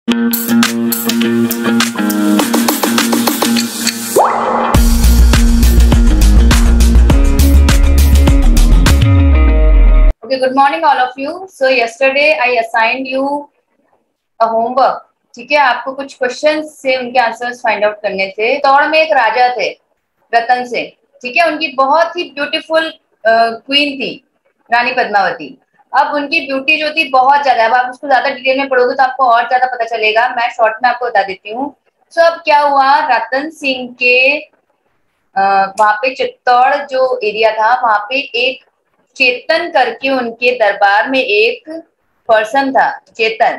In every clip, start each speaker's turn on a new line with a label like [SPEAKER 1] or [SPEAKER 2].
[SPEAKER 1] Okay, good morning all of you. So yesterday I assigned you a homework. ठीक है, आपको कुछ questions से उनके आंसर्स फाइंड आउट करने थे। तौड़ में एक राजा थे, रतन सिंह। ठीक है, उनकी बहुत ही ब्यूटीफुल क्वीन थी, रानी पद्मावती। अब उनकी ब्यूटी जो थी बहुत ज्यादा, अब आप उसको ज्यादा डिटेल में पढ़ोगे तो आपको और ज्यादा पता चलेगा। मैं शॉर्ट में आपको बता देती हूँ। सो अब क्या हुआ, रतन सिंह के वहां पे चित्तौड़ जो एरिया था, वहां पे एक चेतन करके उनके दरबार में एक पर्सन था, चेतन।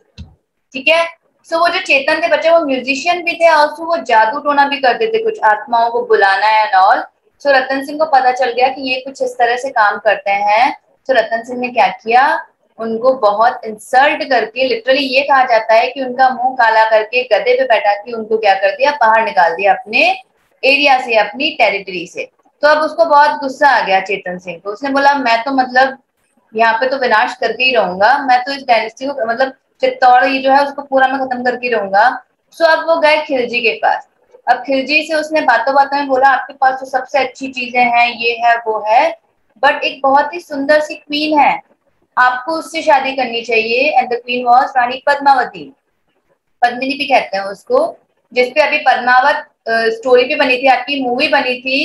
[SPEAKER 1] ठीक है, सो वो जो चेतन थे बच्चे, वो म्यूजिशियन भी थे और वो जादू टोना भी करते थे, कुछ आत्माओं को बुलाना है and all. So Ratan Singh को पता चल गया कि ये कुछ इस तरह से काम करते हैं। तो रतन सिंह ने क्या किया, उनको बहुत इंसल्ट करके, लिटरली ये कहा जाता है कि उनका मुंह काला करके गधे पे बैठा के उनको क्या कर दिया, बाहर निकाल दिया अपने एरिया से, अपनी टेरिटरी से। तो अब उसको बहुत गुस्सा आ गया चेतन सिंह को। उसने बोला मैं तो मतलब यहाँ पे तो विनाश करके ही रहूंगा, मैं तो इस डायनेस्टी को मतलब चित्तौड़ ये जो है उसको पूरा मैं खत्म करके रहूंगा। सो अब वो गए खिलजी के पास। अब खिलजी से उसने बातों बातों में बोला आपके पास तो सबसे अच्छी चीजें हैं, ये है वो है, बट एक बहुत ही सुंदर सी क्वीन है, आपको उससे शादी करनी चाहिए। And the queen was Rani Padmavati, Padmini भी कहते हैं उसको, जिसपे अभी पद्मावत स्टोरी भी बनी थी, आपकी मूवी बनी थी,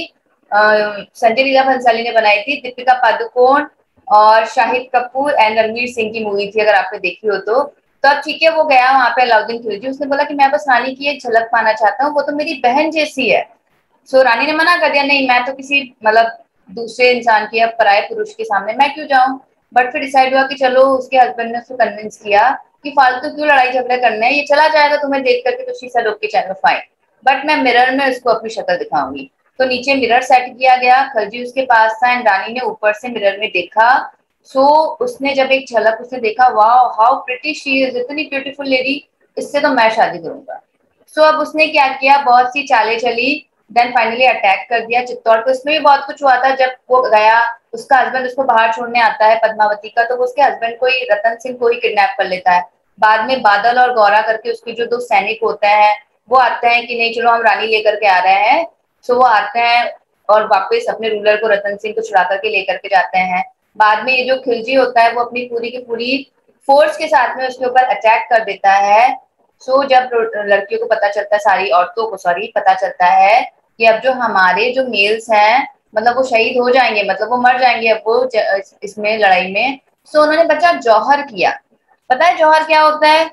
[SPEAKER 1] संजय लीला भंसाली ने बनाई थी, दीपिका पादुकोण और शाहिद कपूर एंड रणवीर सिंह की मूवी थी, अगर आपने देखी हो तो। अब ठीक है, वो गया वहां पे अलाउद्दीन खिलजी, उसने बोला कि मैं बस रानी की एक झलक पाना चाहता हूँ, वो तो मेरी बहन जैसी है। सो रानी ने मना कर दिया, नहीं मैं तो किसी मतलब दूसरे इंसान की या पराये पुरुष के सामने मैं क्यों जाऊं। बट फिर डिसाइड हुआ कि चलो, उसके हस्बैंड ने उसको कन्विंस किया कि फालतू क्यों लड़ाई झगड़ा करना है, ये चला जाएगा तुम्हें देख करके, तो शी सेड ओके चलो फाइन, बट मैं मिरर में उसको अपनी शक्ल दिखाऊंगी। तो नीचे मिरर सेट किया गया, खलजी उसके पास था एंड रानी ने ऊपर से मिरर में देखा। सो उसने जब एक झलक उसने देखा, wow how pretty she is, इतनी ब्यूटीफुल लेडी, इससे तो मैं शादी करूंगा। सो अब उसने क्या किया, बहुत सी चालें चली, देन फाइनली अटैक कर दिया चित्तौड़ को। इसमें भी बहुत कुछ हुआ था। जब वो गया, उसका हस्बैंड उसको बाहर छोड़ने आता है पद्मावती का, तो वो उसके हस्बैंड को ही, रतन सिंह को ही किडनैप कर लेता है। बाद में बादल और गौरा करके उसके जो दो सैनिक होते हैं वो आते हैं कि नहीं चलो हम रानी लेकर के आ रहे हैं। सो वो आते हैं और वापस अपने रूलर को, रतन सिंह को छुड़ा करके लेकर के जाते हैं। बाद में ये जो खिलजी होता है वो अपनी पूरी की पूरी फोर्स के साथ में उसके ऊपर अटैक कर देता है। सो जब लड़कियों को पता चलता है, सारी औरतों को सॉरी पता चलता है कि अब जो हमारे जो मेल्स हैं मतलब वो शहीद हो जाएंगे, मतलब वो मर जाएंगे अब वो इसमें लड़ाई में। सो उन्होंने बच्चा जौहर किया। पता है जौहर क्या होता है?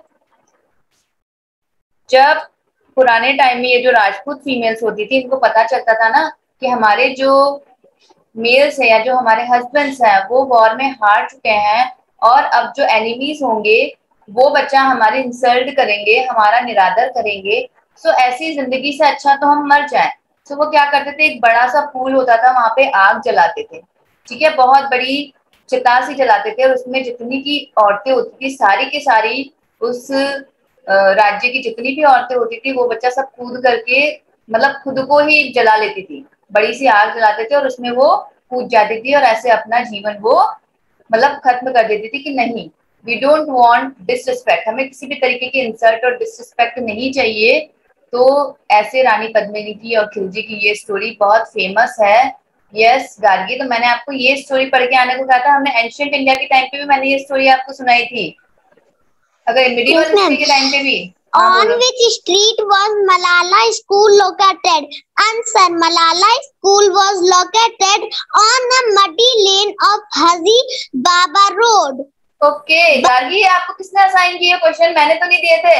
[SPEAKER 1] जब पुराने टाइम में ये जो राजपूत फीमेल्स होती थी, इनको पता चलता था ना कि हमारे जो मेल्स है या जो हमारे हस्बैंड्स हैं वो वॉर में हार चुके हैं और अब जो एनिमीज होंगे वो बच्चा हमारे इंसल्ट करेंगे, हमारा निरादर करेंगे, सो ऐसी जिंदगी से अच्छा तो हम मर जाएं। सो वो क्या करते थे, एक बड़ा सा पूल होता था, वहां पे आग जलाते थे। ठीक है, बहुत बड़ी चिता सी जलाते थे और उसमें जितनी की औरतें होती थी सारी की सारी, उस राज्य की जितनी भी औरतें होती थी वो बच्चा सब कूद करके मतलब खुद को ही जला लेती थी। बड़ी सी आग जलाते थे और उसमें वो कूद जाती थी और ऐसे अपना जीवन वो मतलब खत्म कर देती थी कि नहीं, वी डोंट वांट डिसरिस्पेक्ट, हमें किसी भी तरीके की इंसल्ट और डिसरिस्पेक्ट नहीं चाहिए। तो ऐसे रानी पद्मिनी की और खिलजी की ये स्टोरी बहुत फेमस है। यस गार्गी, तो मैंने आपको ये स्टोरी पढ़ के आने को कहा था, हमने एंशिएंट इंडिया के टाइम पे भी मैंने ये स्टोरी आपको सुनाई थी, अगर मिडिवल हिस्ट्री के टाइम पे भी। हाँ,
[SPEAKER 2] On
[SPEAKER 1] बोलो।
[SPEAKER 2] which street was Malala School located? Answer: Malala School was located on a muddy lane of Haji Baba Road.
[SPEAKER 1] Okay Gargi, आपको किसने असाइन किए क्वेश्चन? मैंने तो नहीं दिए थे।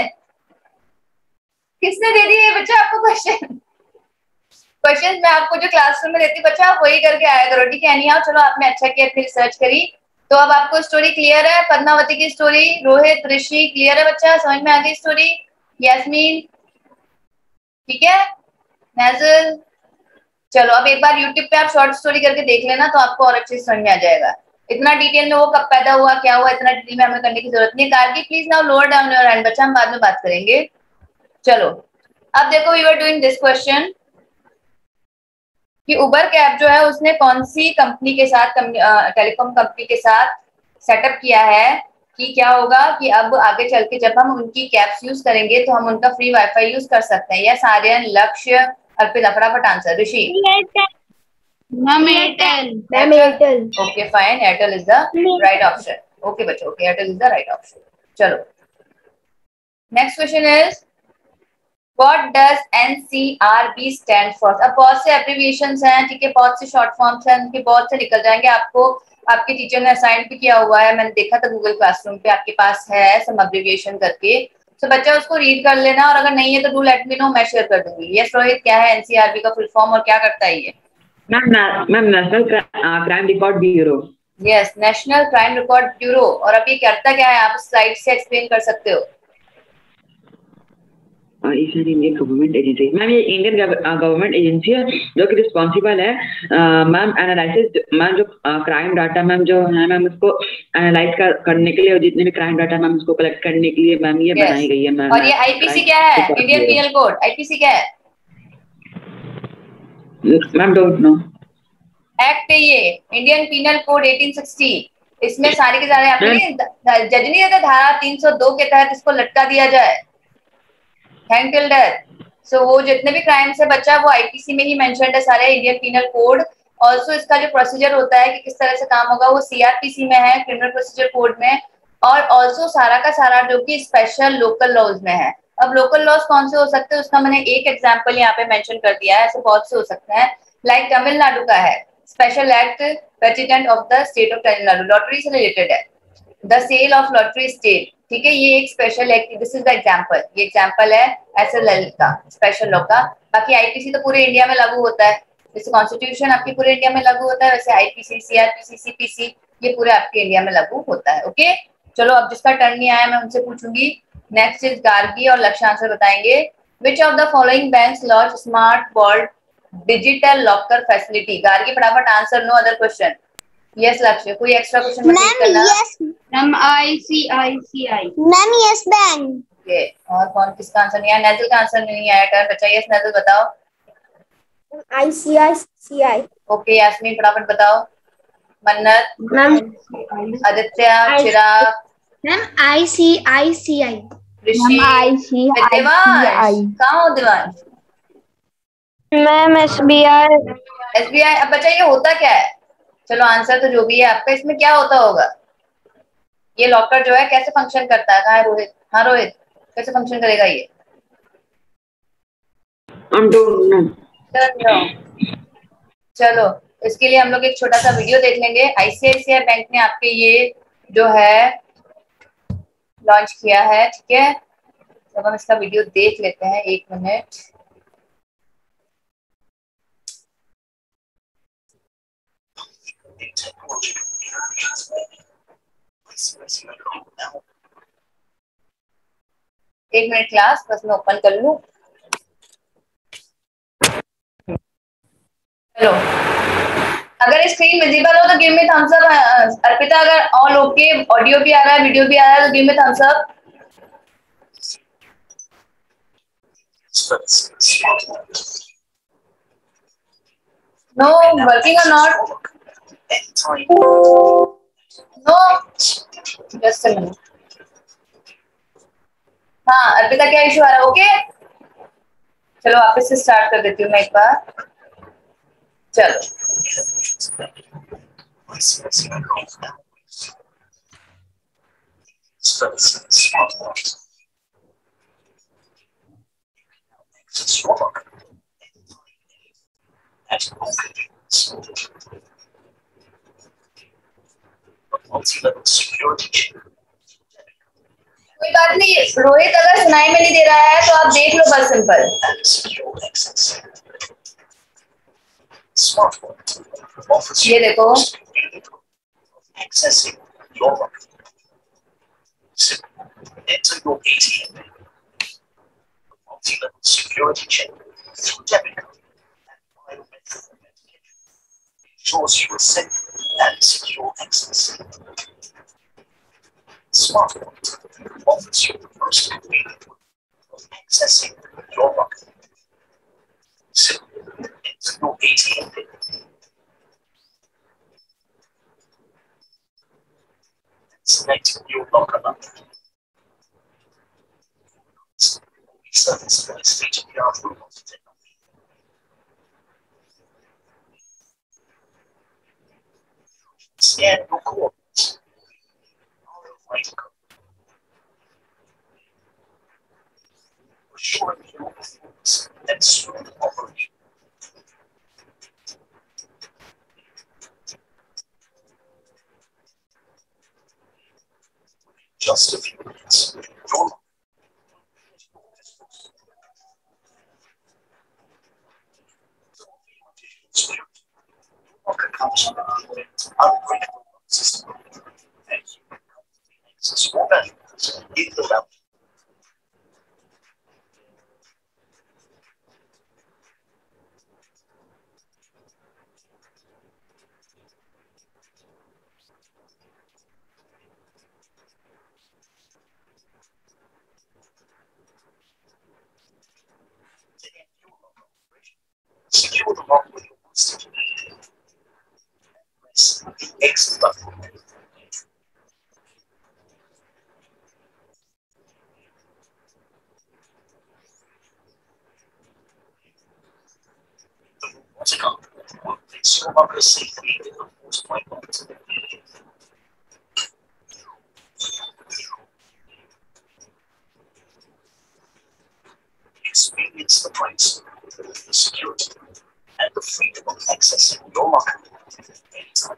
[SPEAKER 1] किसने दे दिए बच्चा आपको क्वेश्चन? क्वेश्चन मैं आपको जो क्लासरूम में देती बच्चा आप वही करके आया करो, ठीक है? नहीं आओ, चलो आपने अच्छा किया फिर रिसर्च करी। तो अब आपको स्टोरी क्लियर है, पद्मावती की स्टोरी, रोहित ऋषि क्लियर है बच्चा, समझ में आ गई स्टोरी? यास्मीन ठीक है, नाज़िल चलो अब एक बार यूट्यूब पे आप शॉर्ट स्टोरी करके देख लेना तो आपको और अच्छे से समझ में आ जाएगा। इतना डिटेल में वो कब पैदा हुआ क्या हुआ इतना डिटेल में हमें करने की जरूरत नहीं है। Gargi please now lower down your hand, बच्चा हम बाद में बात करेंगे। चलो अब देखो, we are doing this question कि उबर कैब जो है उसने कौन सी कंपनी के साथ, टेलीकॉम कंपनी के साथ सेटअप किया है कि क्या होगा कि अब आगे चल के जब हम उनकी कैप्स यूज करेंगे तो हम उनका फ्री वाईफाई यूज कर सकते हैं। यस आर्यन, लक्ष्य, अर्पिता, फटाफट answer. Rishi?
[SPEAKER 2] Ma'am Airtel.
[SPEAKER 3] Ma'am Airtel.
[SPEAKER 1] Okay fine, Airtel is the right option. Okay बच्चों, okay Airtel is the right option. चलो next question is What does NCRB stand for? अब बहुत से abbreviations हैं, ठीक है, बहुत से शॉर्ट फॉर्म्स हैं, उनके बहुत से निकल जाएंगे। आपको आपके टीचर ने असाइन भी किया हुआ है, मैंने देखा था गूगल क्लासरूम पे, आपके पास है सम एब्रिविएशन करके। तो बच्चा उसको रीड कर लेना, और अगर नहीं है तो डू लेट मी नो, मैं शेयर कर दूंगी। यस रोहित, क्या है एनसीआरबी का फुल फॉर्म और क्या करता है ये?
[SPEAKER 4] Ma'am national crime record bureau.
[SPEAKER 1] Yes, national crime record bureau. और अब ये करता क्या है, आप स्लाइड से एक्सप्लेन कर सकते हो?
[SPEAKER 4] Indian government agency. मैम ये इंडियन गवर्नमेंट एजेंसी है जो कि रिस्पॉन्सिबल है मैम एनालिसिस, मैम जो क्राइम डाटा मैम जो है मैम उसको एनालाइज करने के लिए, और जितने भी क्राइम डाटा मैम उसको कलेक्ट करने के लिए मैम ये बनाई गई है मैम।
[SPEAKER 1] और ये आईपीसी क्या है? Indian penal code. आईपीसी क्या है
[SPEAKER 4] मैम? Don't know.
[SPEAKER 1] एक्ट है ये, इंडियन पीनल कोड 1860। इसमें सारे के सारे आपने जज नहीं रहता, धारा 302 के तहत इसको लटका दिया जाए, हैंग टिल डेथ। सो वो जितने भी क्राइम्स है बच्चा, वो आईपीसी में ही मेंशन्ड है सारे, इंडियन पीनल कोड। ऑल्सो इसका जो प्रोसीजर होता है कि किस तरह से काम होगा, वो सीआरपीसी में है, क्रिमिनल प्रोसीजर कोड में। और ऑल्सो सारा का सारा जो कि स्पेशल लोकल लॉज में है। अब लोकल लॉज कौन से हो सकते हैं, उसका मैंने एक एग्जाम्पल यहाँ पे मेंशन कर दिया है, ऐसे बहुत से हो सकते हैं। लाइक तमिलनाडु का है special act president of the state of Tamil Nadu, lottery से रिलेटेड है, the sale of lottery state, ठीक है, ये एक special act, this is the example, ये एग्जांपल है एसएलएल का, स्पेशल लॉ का। बाकी आईपीसी तो पूरे इंडिया में लागू होता है, जैसे कॉन्स्टिट्यूशन आपके पूरे इंडिया में लागू होता है, वैसे आईपीसी, सीआरपीसी, सीपीसी ये पूरे आपके इंडिया में लागू होता है। ओके चलो, अब जिसका टर्न नहीं आया मैं उनसे पूछूंगी। नेक्स्ट इज गार्गी और लक्ष्य आंसर बताएंगे। Which of the following banks launch smart world digital locker facility? Gargi फटाफट answer, no other question. Yes Lakshya, कोई एक्स्ट्रा क्वेश्चन मत करना।
[SPEAKER 2] Yes
[SPEAKER 3] ma'am ICICI.
[SPEAKER 2] Ma'am Yes Bank.
[SPEAKER 1] Okay, और कौन किसका आंसर नहीं आया? नेजल का आंसर नहीं आया, टर्न बचा। यस नेजल बताओ।
[SPEAKER 3] आईसीआईसीआई।
[SPEAKER 1] ओके यास्मीन फटाफट बताओ। Mannat,
[SPEAKER 3] ma'am
[SPEAKER 1] Aditya, Chirag,
[SPEAKER 3] ma'am ICICI.
[SPEAKER 1] Rishi, Divansh, कहाँ हो दिवांश?
[SPEAKER 3] Ma'am SBI.
[SPEAKER 1] एसबीआई। अब बच्चा ये होता क्या है? चलो आंसर तो जो भी है आपका, इसमें क्या होता होगा? ये लॉकर जो है कैसे फंक्शन करता है? कहाँ है रोहित? हाँ रोहित, कैसे फंक्शन करेगा ये? चलो इसके लिए हम लोग एक छोटा सा वीडियो देख लेंगे। आईसीआईसीआई बैंक ने आपके ये जो है लॉन्च किया है, ठीक है, तो हम इसका वीडियो देख लेते हैं, 1 मिनट। एक मिनट क्लास, बस मैं ओपन कर लूं। चलो, अगर स्क्रीन विजिबल हो तो give me thumbs up. Arpita, अगर ऑल ओके, ऑडियो भी आ रहा है, वीडियो भी आ रहा है, तो give me thumbs up. No working और not? No, just a minute. हाँ अर्पिता, क्या इशू आ रहा है? ओके चलो वापस से स्टार्ट कर देती हूँ मैं एक बार। चलो कोई बात नहीं रोहित, अगर सुनाई में नहीं दे रहा है तो आप देख लो बस सिंपल। ये देखो,
[SPEAKER 5] Select new locker button. Service for this feature we are through technology. Scan your coordinates. Right code. Assuring your performance and smooth operation. Just a few minutes. Your locker comes with an unbreakable system. And you can access more valuables in the lounge. Secure the lock with your sticky. Press the exit button. The robotic arm will place your locker safely in the force point box. Experience the price, the security, and the freedom of accessing your locker anytime.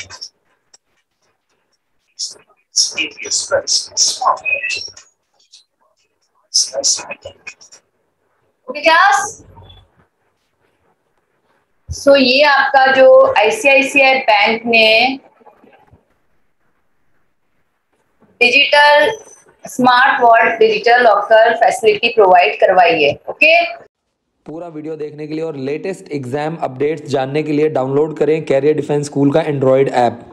[SPEAKER 5] Experience ABS Press Smart Edge.
[SPEAKER 1] Okay class. So ये आपका जो ICICI bank ने digital smart vault digital locker facility provide करवाई है। Okay,
[SPEAKER 6] पूरा video देखने के लिए और लेटेस्ट एग्जाम अपडेट्स जानने के लिए डाउनलोड करें कैरियर डिफेंस स्कूल का एंड्रॉयड ऐप।